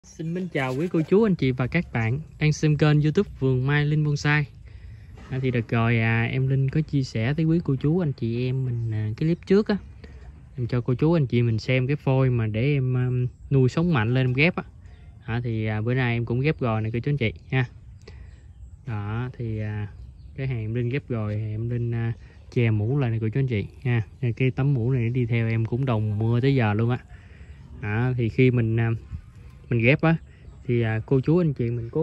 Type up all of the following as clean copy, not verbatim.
Xin mến chào quý cô chú anh chị và các bạn đang xem kênh YouTube Vườn Mai Linh Bonsai. Thì đợt rồi em Linh có chia sẻ tới quý cô chú anh chị em mình cái clip trước á, em cho cô chú anh chị mình xem cái phôi mà để em nuôi sống mạnh lên em ghép á. Thì bữa nay em cũng ghép rồi này cô chú anh chị ha. Đó thì cái hàng em Linh ghép rồi em Linh che mũ lại này cô chú anh chị ha. Cái tấm mũ này đi theo em cũng đồng mưa tới giờ luôn á. Thì khi mình ghép á thì cô chú anh chị mình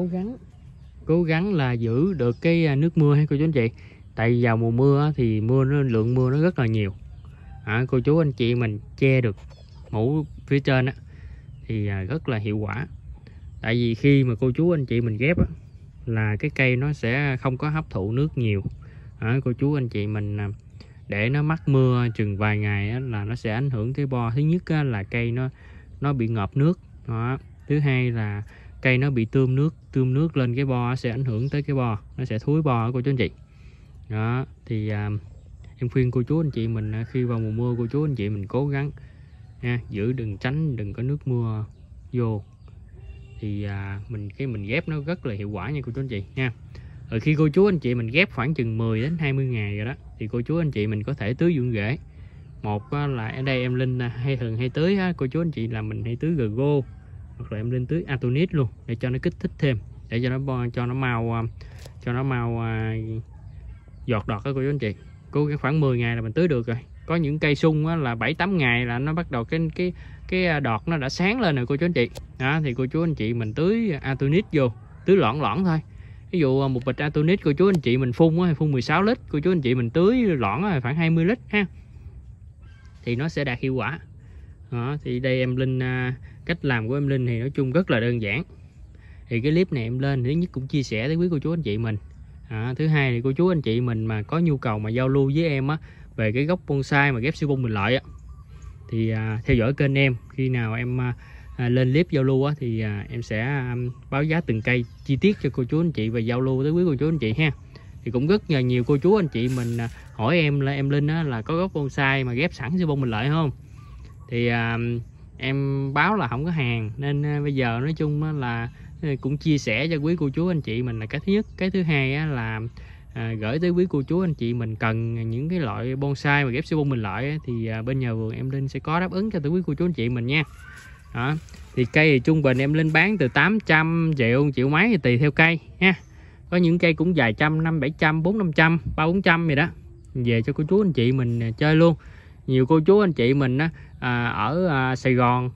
cố gắng là giữ được cái nước mưa hay cô chú anh chị, tại vào mùa mưa á, thì lượng mưa nó rất là nhiều. Cô chú anh chị mình che được mũ phía trên á thì rất là hiệu quả, tại vì khi mà cô chú anh chị mình ghép á là cái cây nó sẽ không có hấp thụ nước nhiều. Cô chú anh chị mình để nó mắc mưa chừng vài ngày á, là nó sẽ ảnh hưởng tới bo. Thứ nhất á, là cây nó bị ngợp nước đó. Thứ hai là cây nó bị tươm nước lên cái bo sẽ ảnh hưởng tới cái bo, nó sẽ thúi bo cô chú anh chị. Đó thì em khuyên cô chú anh chị mình khi vào mùa mưa cô chú anh chị mình cố gắng giữ đừng có nước mưa vô thì mình ghép nó rất là hiệu quả nha cô chú anh chị nha. Rồi khi cô chú anh chị mình ghép khoảng chừng 10 đến 20 ngày rồi đó thì cô chú anh chị mình có thể tưới dưỡng rễ. Một là ở đây em Linh hay tưới cô chú anh chị là mình hay tưới Ggo, hoặc là em Linh tưới Atonis luôn để cho nó kích thích thêm, để cho nó mau giọt đọt đó cô chú anh chị. Khoảng 10 ngày là mình tưới được rồi. Có những cây sung là 7-8 ngày là nó bắt đầu cái đọt nó đã sáng lên rồi cô chú anh chị. Đó thì cô chú anh chị mình tưới Atonis vô, tưới loãng thôi. Ví dụ một bịch Atonis cô chú anh chị mình phun 16 lít, cô chú anh chị mình tưới loãng khoảng 20 lít ha, thì nó sẽ đạt hiệu quả. Đó, thì đây em Linh cách làm của em Linh thì nói chung rất là đơn giản. Thì cái clip này em lên thứ nhất cũng chia sẻ tới quý cô chú anh chị mình. Thứ hai thì cô chú anh chị mình mà có nhu cầu mà giao lưu với em về cái gốc bonsai mà ghép siêu bông bình lợi thì theo dõi kênh em. Khi nào em lên clip giao lưu thì em sẽ báo giá từng cây chi tiết cho cô chú anh chị và giao lưu tới quý cô chú anh chị ha. Thì cũng rất nhiều cô chú anh chị mình hỏi em là em Linh là có gốc bonsai mà ghép sẵn siêu bông bình lợi không, thì em báo là không có hàng, nên bây giờ nói chung là cũng chia sẻ cho quý cô chú anh chị mình là cái thứ nhất. Cái thứ hai là gửi tới quý cô chú anh chị mình cần những cái loại bonsai mà ghép siêu bông bình lợi thì bên nhà vườn em Linh sẽ có đáp ứng cho tới quý cô chú anh chị mình nha. Đó thì cây thì trung bình em Linh bán từ 800 triệu mấy thì tùy theo cây ha. Có những cây cũng vài trăm, 500-700, 400-500, 300-400 gì đó, về cho cô chú anh chị mình chơi luôn. Nhiều cô chú anh chị mình ở Sài Gòn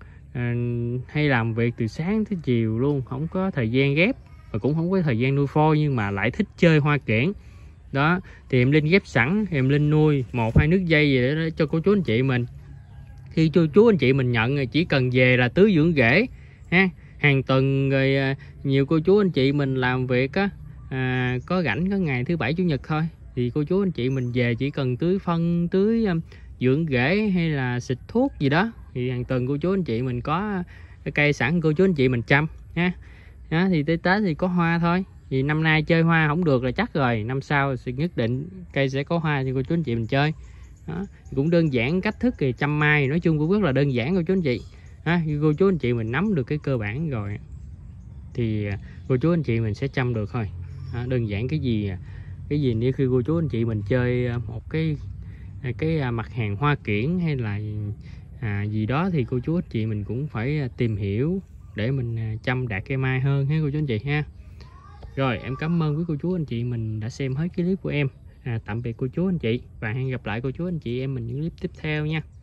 hay làm việc từ sáng tới chiều luôn, không có thời gian ghép và cũng không có thời gian nuôi phôi, nhưng mà lại thích chơi hoa kiển. Đó thì em Linh ghép sẵn, em Linh nuôi 1-2 nước dây gì để cho cô chú anh chị mình. Khi chú anh chị mình nhận chỉ cần về là tưới dưỡng rễ ha, hàng tuần. Rồi nhiều cô chú anh chị mình làm việc có rảnh có ngày thứ bảy chủ nhật thôi, thì cô chú anh chị mình về chỉ cần tưới phân, tưới dưỡng rễ hay là xịt thuốc gì đó, thì hàng tuần cô chú anh chị mình có cái cây sẵn cô chú anh chị mình chăm ha. Đó, thì tới Tết thì có hoa thôi, thì năm nay chơi hoa không được là chắc rồi, năm sau thì nhất định cây sẽ có hoa cho cô chú anh chị mình chơi. Đó, cũng đơn giản. Cách thức thì chăm mai nói chung cũng rất là đơn giản cô chú anh chị. Cô chú anh chị mình nắm được cái cơ bản rồi thì cô chú anh chị mình sẽ chăm được thôi. Đơn giản. Cái gì nếu khi cô chú anh chị mình chơi một cái mặt hàng hoa kiển hay là gì đó thì cô chú anh chị mình cũng phải tìm hiểu để mình chăm đạt cây mai hơn ha cô chú anh chị ha. Rồi em cảm ơn quý cô chú anh chị mình đã xem hết cái clip của em. Tạm biệt cô chú anh chị và hẹn gặp lại cô chú anh chị em mình những clip tiếp theo nha.